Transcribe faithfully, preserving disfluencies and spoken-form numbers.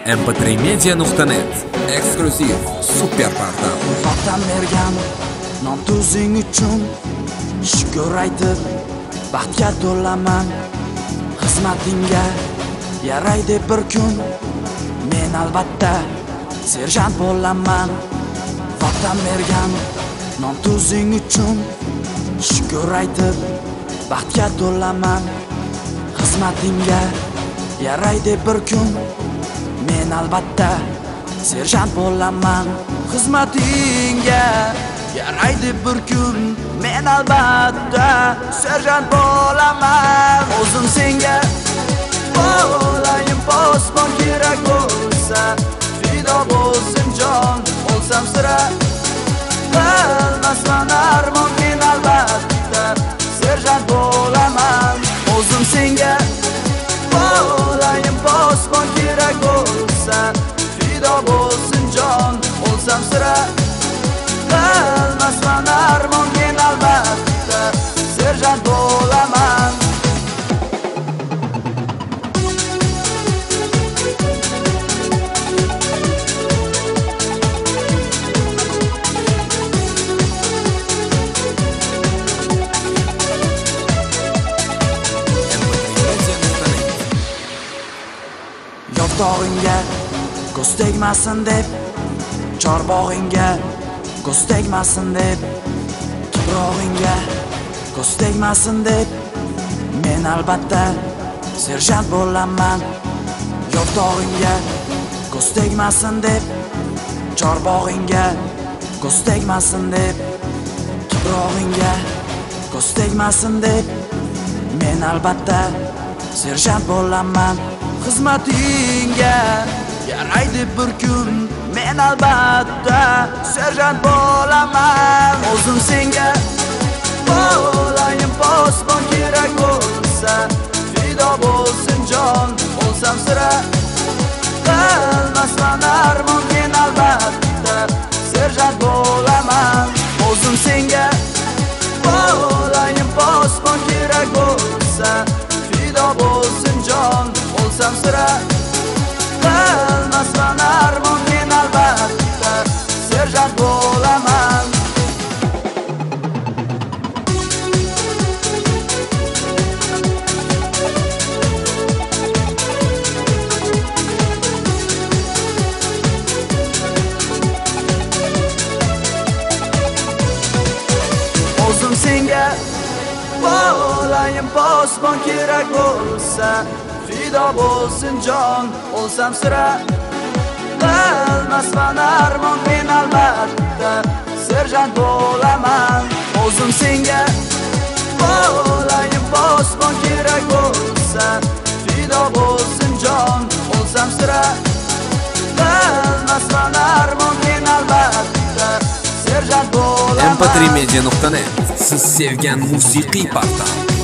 em p tre media nuqta net eksklyuziv super portal. Vatan bergan non tuzing uchun shukr aytib baxtga to'laman. Xizmatingga yaraydi bir kun, men albatta serjant bo'laman. Vatan bergan non tuzing uchun shukr aytib baxtga to'laman. Xizmatingga yaraydi bir kun, men albatta serjant bo'laman. Xizmatingga yaraydi bir kun, men albatta serjant bo'laman. O'zim senga bo'layim posbon, kerak bo'lsa fido bo'lsin jon. O'lsam sira qilmasman armon, men albatta serjant bo'laman. O'zim senga bo'layim posbon, kerak bo'lsa fido bo'lsin jon. O'lsam sira qilmasman armon, men albatta serjant bo'laman. Yo'qdog'ingga ko'z tegmasin deb, chorbog'ingga ko'z tegmasin deb, tuprog'ingga ko'z tegmasin deb, men albatta serjant bo'laman. Yo'qdog'ingga ko'z tegmasin deb, chorbog'ingga ko'z tegmasin deb, tuprog'ingga ko'z tegmasin deb, men albatta serjant bo'laman. Xizmatingga yaraydi bir kun, men albatta serjant bo'laman. O'zim senga bo'layim posbon, kerak bo'lsa fido bo'lsin jon. O'lsam sira qilmasman armon, men albatta serjant bo'laman. O'zim senga bo'layim posbon, kerak bo'lsa fido bo'lsin jon. O'lsam sira qilmasman armon, men albatta serjant bo'laman. O'zim senga bo'layim posbon, kerak bo'lsa fido bo'lsin jon. O'lsam sira qilmasman armon, men albatta serjant bo'laman. O'zim senga bo'layim posbon, kerak bo'lsa fido bo'lsin jon. O'lsam sira qilmasman armon, men albatta serjant bo'laman. em p tre media nuqta net siz sevgan musiqiy portal.